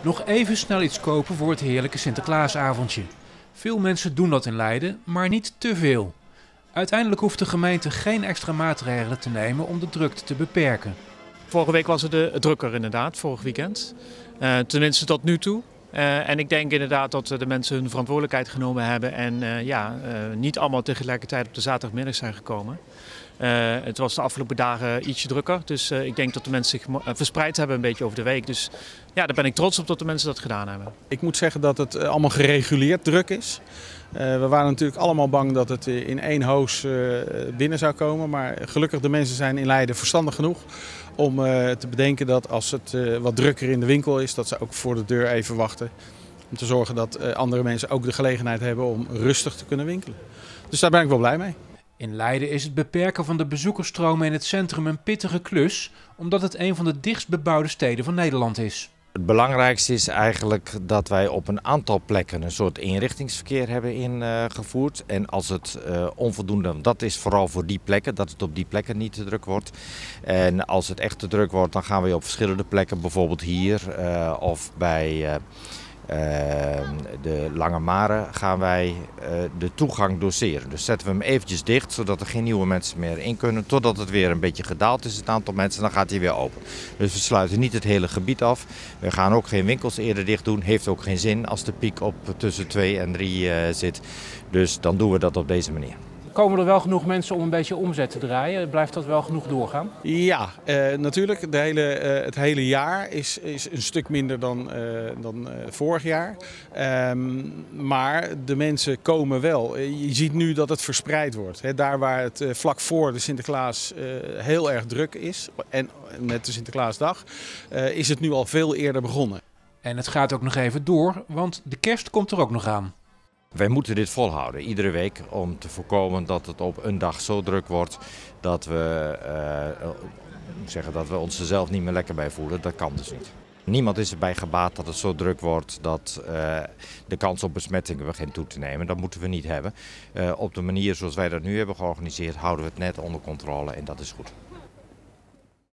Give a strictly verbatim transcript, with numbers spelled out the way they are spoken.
Nog even snel iets kopen voor het heerlijke Sinterklaasavondje. Veel mensen doen dat in Leiden, maar niet te veel. Uiteindelijk hoeft de gemeente geen extra maatregelen te nemen om de drukte te beperken. Vorige week was het uh, drukker inderdaad, vorig weekend. Uh, tenminste tot nu toe. Uh, en ik denk inderdaad dat de mensen hun verantwoordelijkheid genomen hebben en uh, ja, uh, niet allemaal tegelijkertijd op de zaterdagmiddag zijn gekomen. Uh, het was de afgelopen dagen ietsje drukker, dus uh, ik denk dat de mensen zich verspreid hebben een beetje over de week. Dus ja, daar ben ik trots op dat de mensen dat gedaan hebben. Ik moet zeggen dat het allemaal gereguleerd druk is. Uh, we waren natuurlijk allemaal bang dat het in één hoos uh, binnen zou komen, maar gelukkig de mensen zijn in Leiden verstandig genoeg om uh, te bedenken dat als het uh, wat drukker in de winkel is, dat ze ook voor de deur even wachten. Om te zorgen dat uh, andere mensen ook de gelegenheid hebben om rustig te kunnen winkelen. Dus daar ben ik wel blij mee. In Leiden is het beperken van de bezoekersstromen in het centrum een pittige klus, omdat het een van de dichtst bebouwde steden van Nederland is. Het belangrijkste is eigenlijk dat wij op een aantal plekken een soort eenrichtingsverkeer hebben ingevoerd. En als het uh, onvoldoende, dat is vooral voor die plekken, dat het op die plekken niet te druk wordt. En als het echt te druk wordt, dan gaan we op verschillende plekken, bijvoorbeeld hier uh, of bij uh, uh, de Lange Mare, gaan wij uh, de toegang doseren. Dus zetten we hem eventjes dicht, zodat er geen nieuwe mensen meer in kunnen. Totdat het weer een beetje gedaald is, het aantal mensen, dan gaat hij weer open. Dus we sluiten niet het hele gebied af. We gaan ook geen winkels eerder dicht doen. Heeft ook geen zin als de piek op tussen twee en drie uh, zit. Dus dan doen we dat op deze manier. Komen er wel genoeg mensen om een beetje omzet te draaien? Blijft dat wel genoeg doorgaan? Ja, uh, natuurlijk. De hele, uh, het hele jaar is, is een stuk minder dan, uh, dan uh, vorig jaar. Um, maar de mensen komen wel. Uh, je ziet nu dat het verspreid wordt. He, daar waar het uh, vlak voor de Sinterklaas uh, heel erg druk is, en met de Sinterklaasdag, uh, is het nu al veel eerder begonnen. En het gaat ook nog even door, want de kerst komt er ook nog aan. Wij moeten dit volhouden, iedere week, om te voorkomen dat het op een dag zo druk wordt dat we, uh, zeggen dat we ons er zelf niet meer lekker bij voelen. Dat kan dus niet. Niemand is erbij gebaat dat het zo druk wordt dat uh, de kans op besmettingen begint toe te nemen. Dat moeten we niet hebben. Uh, op de manier zoals wij dat nu hebben georganiseerd houden we het net onder controle en dat is goed.